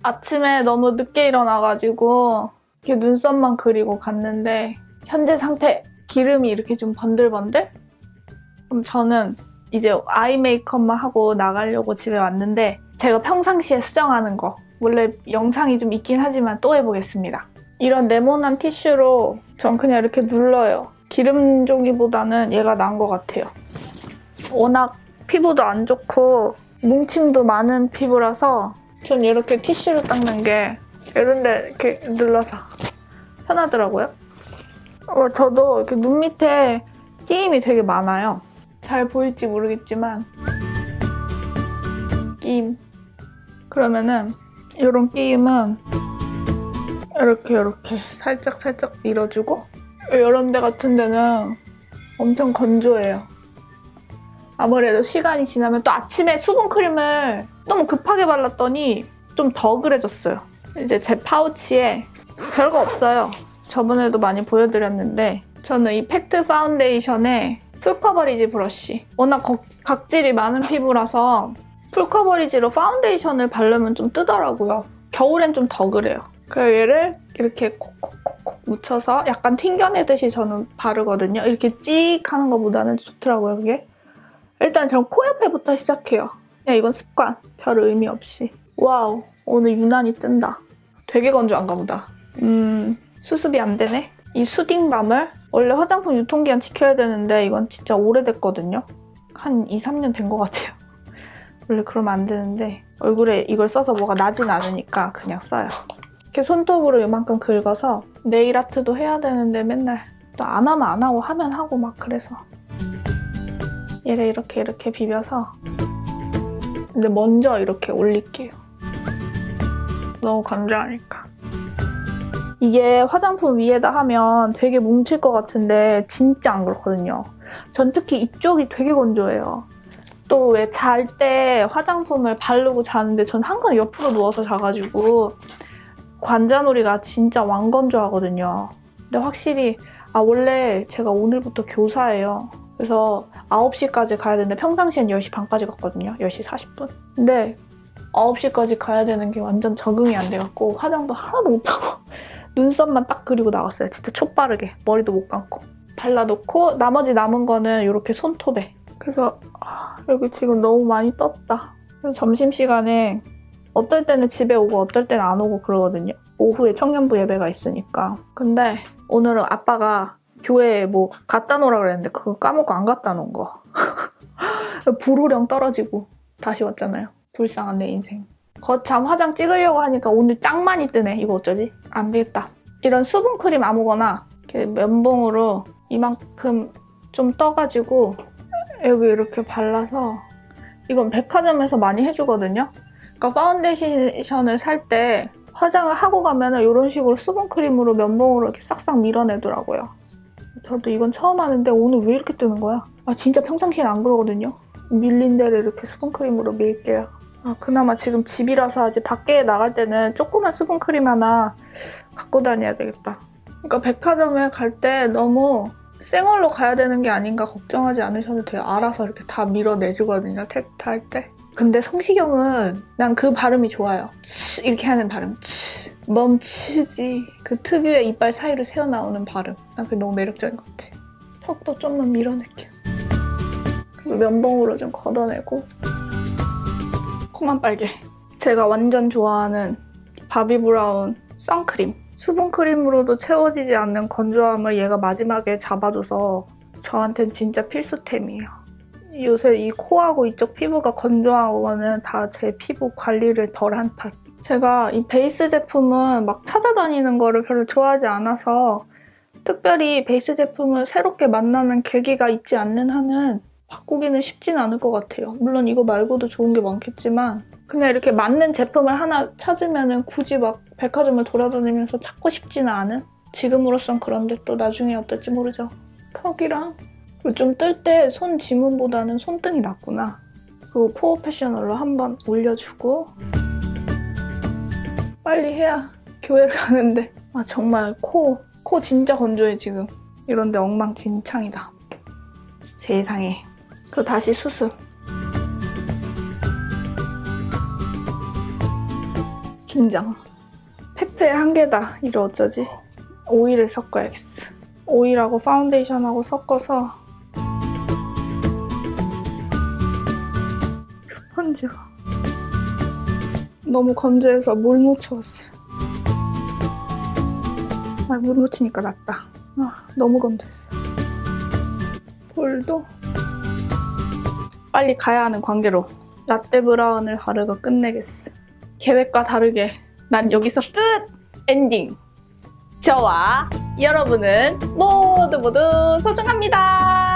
아침에 너무 늦게 일어나가지고 이렇게 눈썹만 그리고 갔는데 현재 상태 기름이 이렇게 좀 번들번들? 그럼 저는 이제 아이 메이크업만 하고 나가려고 집에 왔는데 제가 평상시에 수정하는 거 원래 영상이 좀 있긴 하지만 또 해보겠습니다. 이런 네모난 티슈로 전 그냥 이렇게 눌러요. 기름 종이보다는 얘가 나은 것 같아요. 워낙 피부도 안 좋고 뭉침도 많은 피부라서 전 이렇게 티슈로 닦는 게 이런데 이렇게 눌러서 편하더라고요. 저도 이렇게 눈 밑에 끼임이 되게 많아요. 잘 보일지 모르겠지만 끼임. 그러면은 이런 끼임은 이렇게 살짝 밀어주고 이런 데 같은 데는 엄청 건조해요. 아무래도 시간이 지나면 또 아침에 수분크림을 너무 급하게 발랐더니 좀 더 그래졌어요. 이제 제 파우치에 별거 없어요. 저번에도 많이 보여드렸는데 저는 이 팩트 파운데이션에 풀커버리지 브러쉬. 워낙 각질이 많은 피부라서 풀커버리지로 파운데이션을 바르면 좀 뜨더라고요. 겨울엔 좀 더 그래요. 그래서 얘를 이렇게 콕콕콕콕 묻혀서 약간 튕겨내듯이 저는 바르거든요. 이렇게 찍 하는 것보다는 좋더라고요, 그게. 일단 전 코 옆에부터 시작해요. 그냥 이건 습관. 별 의미 없이. 와우, 오늘 유난히 뜬다. 되게 건조한가 보다. 수습이 안 되네. 이 수딩밤을 원래 화장품 유통기한 지켜야 되는데 이건 진짜 오래됐거든요. 한 2, 3년 된 것 같아요. 원래 그러면 안 되는데 얼굴에 이걸 써서 뭐가 나진 않으니까 그냥 써요. 이렇게 손톱으로 이만큼 긁어서 네일 아트도 해야 되는데 맨날 또 안 하면 안 하고 하면 하고 막 그래서 얘를 이렇게 비벼서 근데 먼저 이렇게 올릴게요. 너무 건조하니까. 이게 화장품 위에다 하면 되게 뭉칠 것 같은데 진짜 안 그렇거든요. 전 특히 이쪽이 되게 건조해요. 또 왜 잘 때 화장품을 바르고 자는데 전 항상 옆으로 누워서 자가지고 관자놀이가 진짜 왕건조하거든요. 근데 확실히 원래 제가 오늘부터 교사예요. 그래서 9시까지 가야 되는데 평상시엔 10시 반까지 갔거든요. 10시 40분. 근데 9시까지 가야 되는 게 완전 적응이 안 돼갖고 화장도 하나도 못하고 눈썹만 딱 그리고 나왔어요. 진짜 촉바르게. 머리도 못 감고. 발라놓고 나머지 남은 거는 이렇게 손톱에. 그래서 여기 지금 너무 많이 떴다. 그래서 점심시간에 어떨 때는 집에 오고 어떨 때는 안 오고 그러거든요. 오후에 청년부 예배가 있으니까. 근데 오늘은 아빠가 교회에 뭐 갖다 놓으라 그랬는데 그거 까먹고 안 갖다 놓은 거. 불호령 떨어지고 다시 왔잖아요. 불쌍한 내 인생. 거참 화장 찍으려고 하니까 오늘 짱 많이 뜨네. 이거 어쩌지? 안 되겠다. 이런 수분크림 아무거나 이렇게 면봉으로 이만큼 좀 떠가지고 여기 이렇게 발라서 이건 백화점에서 많이 해주거든요. 그러니까 파운데이션을 살 때 화장을 하고 가면 이런 식으로 수분크림으로 면봉으로 이렇게 싹싹 밀어내더라고요. 저도 이건 처음 하는데 오늘 왜 이렇게 뜨는 거야? 진짜 평상시엔 안 그러거든요. 밀린 데를 이렇게 수분크림으로 밀게요. 그나마 지금 집이라서 아직 밖에 나갈 때는 조그만 수분크림 하나 갖고 다녀야 되겠다. 그러니까 백화점에 갈 때 너무 생얼로 가야 되는 게 아닌가 걱정하지 않으셔도 돼요. 알아서 이렇게 다 밀어내주거든요, 테스트 할 때. 근데 성시경은 난 그 발음이 좋아요. 치 이렇게 하는 발음. 치 멈추지. 그 특유의 이빨 사이로 새어나오는 발음. 난 그게 너무 매력적인 것 같아. 턱도 좀만 밀어낼게요. 그리고 면봉으로 좀 걷어내고 코만 빨개. 제가 완전 좋아하는 바비브라운 선크림. 수분크림으로도 채워지지 않는 건조함을 얘가 마지막에 잡아줘서 저한텐 진짜 필수템이에요. 요새 이 코하고 이쪽 피부가 건조하고는 다 제 피부 관리를 덜한 탓. 제가 이 베이스 제품은 막 찾아다니는 거를 별로 좋아하지 않아서 특별히 베이스 제품을 새롭게 만나는 계기가 있지 않는 한은 바꾸기는 쉽지는 않을 것 같아요. 물론 이거 말고도 좋은 게 많겠지만 그냥 이렇게 맞는 제품을 하나 찾으면 굳이 막 백화점을 돌아다니면서 찾고 싶지는 않은? 지금으로선 그런데 또 나중에 어떨지 모르죠. 턱이랑 좀 뜰 때 손 지문보다는 손등이 낫구나. 그리고 포어 패셔널로 한번 올려주고 빨리 해야 교회를 가는데 정말 코 진짜 건조해 지금. 이런데 엉망진창이다. 세상에. 그리고 다시 수습. 긴장. 팩트의 한계다. 이를 어쩌지? 오일을 섞어야겠어. 오일하고 파운데이션하고 섞어서 스펀지가 너무 건조해서 물 묻혀왔어요. 아, 물 묻히니까 낫다. 아, 너무 건조했어. 볼도 빨리 가야 하는 관계로 라떼 브라운을 바르고 끝내겠어. 계획과 다르게 난 여기서 끝! 엔딩! 저와 여러분은 모두 소중합니다.